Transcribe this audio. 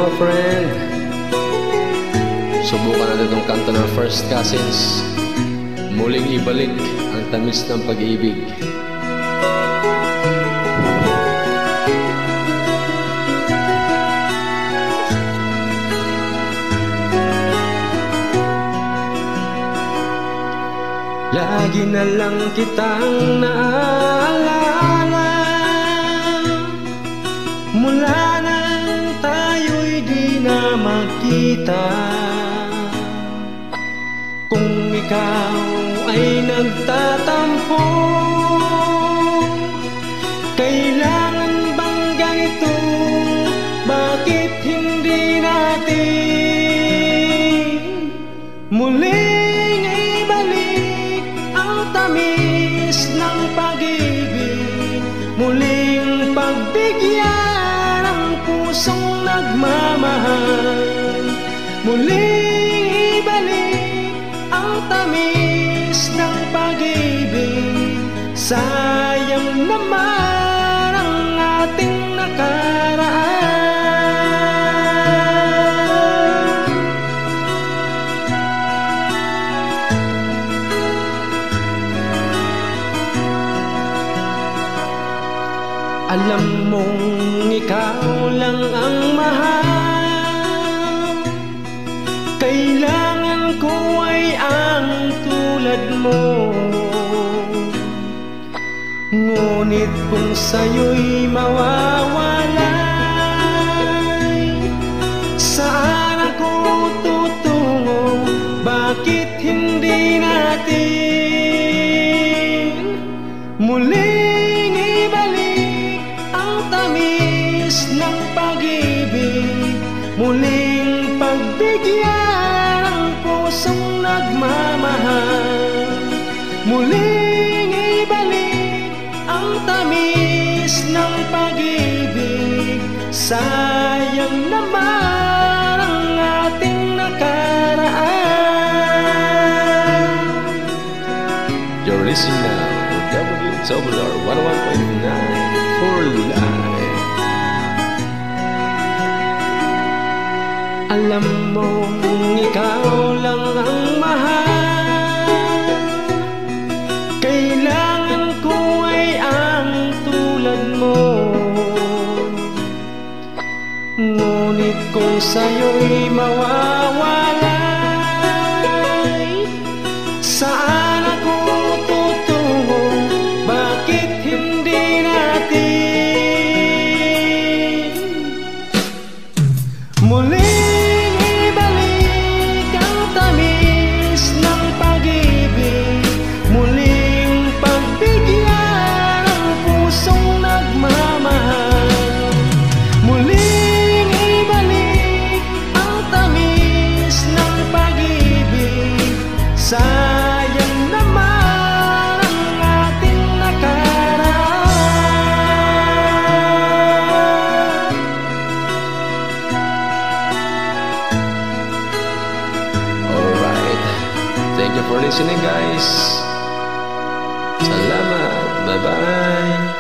mga friend. Subukan natin itong kanta ng First Cousins, Muling Ibalik ang tamis ng pag-ibig. Lagi na lang kitang naaalala mula nang tayo'y di na magkita. Kung ikaw ay nagtatampo, kailangan bang ganito? Bakit hindi natin muling ibalik ang tamis ng pag-ibig, muling pagbigyan ang pusong nagmamahal, muling ibalik ang tamis ng pag-ibig. Sayang naman ang ating nakaraan. Alam mong ikaw lang ang mahal, kailangan ko ay ang tulad mo. Ngunit kung sa'yo'y mawawalay, saan ako tutungo? Bakit hindi natin muling ibalik ang tamis ng pag-ibig, muling pagbigyan ang pusong nagmamahal, muling ibalik ang tamis ng pag-ibig. Sayang naman ang ating nakaraan. You're listening now to WWR 101.9 for life. Alam mong ikaw lang ang mahal, kailangan ko ay ang tulad mo. Ngunit kung sa'yo'y mawawalay, saan ako tutungo? Bakit hindi natin muling ibalik ang tamis ng pag-ibig, muling pagbigyan ang pusong nagmamahal, muling ibalik ang tamis ng pag-ibig. Sayang naman ang ating nakaraan. Alright, thank you for listening guys. Salamat, bye bye.